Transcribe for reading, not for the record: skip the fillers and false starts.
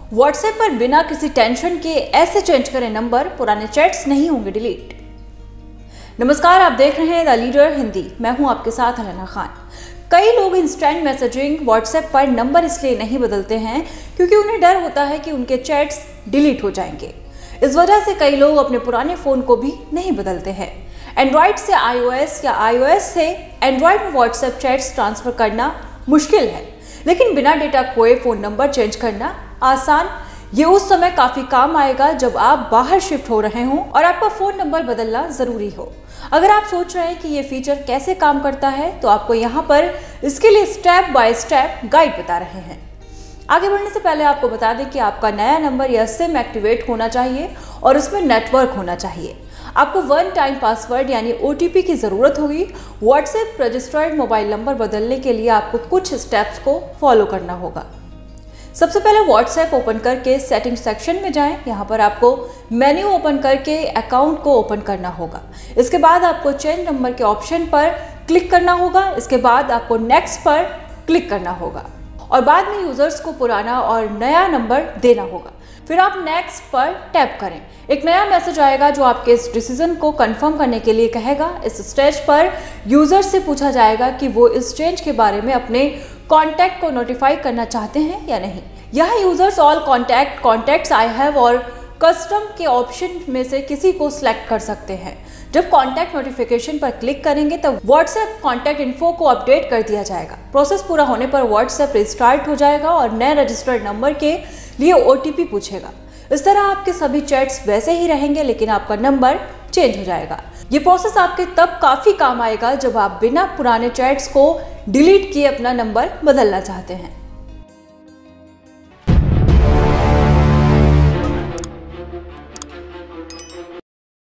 WhatsApp पर बिना किसी टेंशन के ऐसे चेंज करें नंबर, पुराने चैट्स नहीं होंगे डिलीट। नमस्कार, आप देख रहे हैं द लीडर हिंदी। मैं हूं आपके साथ अलाना खान। कई लोग इंस्टेंट मैसेजिंग व्हाट्सएप पर नंबर इसलिए नहीं बदलते हैं क्योंकि उन्हें डर होता है कि उनके चैट्स डिलीट हो जाएंगे। इस वजह से कई लोग अपने पुराने फोन को भी नहीं बदलते हैं। एंड्रॉइड से iOS या iOS से एंड्रॉइड में व्हाट्सएप चैट्स ट्रांसफर करना मुश्किल है, लेकिन बिना डेटा खोए फोन नंबर चेंज करना आसान। ये उस समय काफी काम आएगा जब आप बाहर शिफ्ट हो रहे हों और आपका फोन नंबर बदलना जरूरी हो। अगर आप सोच रहे हैं कि ये फीचर कैसे काम करता है तो आपको यहाँ पर इसके लिए स्टेप बाय स्टेप गाइड बता रहे हैं। आगे बढ़ने से पहले आपको बता दें कि आपका नया नंबर या सिम एक्टिवेट होना चाहिए और उसमें नेटवर्क होना चाहिए। आपको वन टाइम पासवर्ड यानी OTP की जरूरत होगी। व्हाट्सएप रजिस्टर्ड मोबाइल नंबर बदलने के लिए आपको कुछ स्टेप्स को फॉलो करना होगा। सबसे पहले व्हाट्सएप ओपन करके सेटिंग सेक्शन में जाएं। यहाँ पर आपको मेन्यू ओपन करके अकाउंट को ओपन करना होगा। इसके बाद आपको चेंज नंबर के ऑप्शन पर क्लिक करना होगा। इसके बाद आपको नेक्स्ट पर क्लिक करना होगा और बाद में यूजर्स को पुराना और नया नंबर देना होगा। फिर आप नेक्स्ट पर टैप करें। एक नया मैसेज आएगा जो आपके इस डिसीजन को कंफर्म करने के लिए कहेगा। इस स्टेज पर यूजर से पूछा जाएगा कि वो इस चेंज के बारे में अपने कॉन्टैक्ट को नोटिफाई करना चाहते हैं या नहीं। यहाँ users all contacts I have और कस्टम के ऑप्शन में से किसी को सिलेक्ट कर सकते हैं। जब कॉन्टैक्ट नोटिफिकेशन पर क्लिक करेंगे तब व्हाट्सएप कॉन्टैक्ट इन्फो को अपडेट कर दिया जाएगा। प्रोसेस पूरा होने पर व्हाट्सएप रिस्टार्ट हो जाएगा और नए रजिस्टर्ड नंबर के लिए OTP पूछेगा। इस तरह आपके सभी चैट्स वैसे ही रहेंगे, लेकिन आपका नंबर चेंज हो जाएगा। ये प्रोसेस आपके तब काफी काम आएगा जब आप बिना पुराने चैट्स को डिलीट किए अपना नंबर बदलना चाहते हैं।